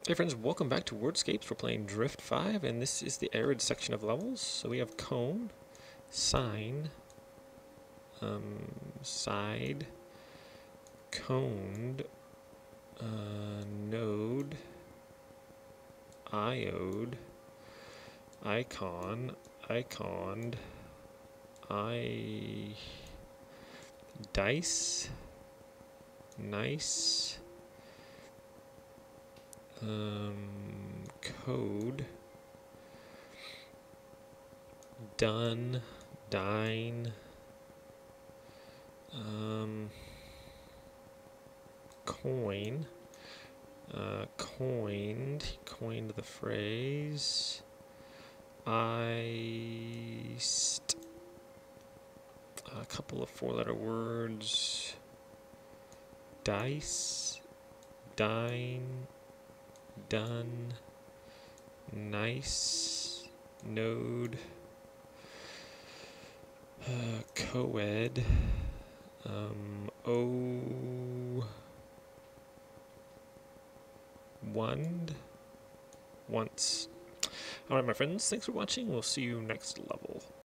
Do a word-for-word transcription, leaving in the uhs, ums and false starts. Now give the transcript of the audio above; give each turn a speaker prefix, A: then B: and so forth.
A: Hey friends, welcome back to WORDSCAPES. We're playing Drift five, and this is the arid section of levels. So we have cone, sine, um, side, coned, uh, node, iode, icon, iconed, I, dice, nice, um, code, done, dine, um, coin, uh, coined, coined the phrase, iced, a couple of four-letter words, dice, dine, done, nice, node, uh, co-ed, um, o, wand, once. Alright my friends, thanks for watching, we'll see you next level.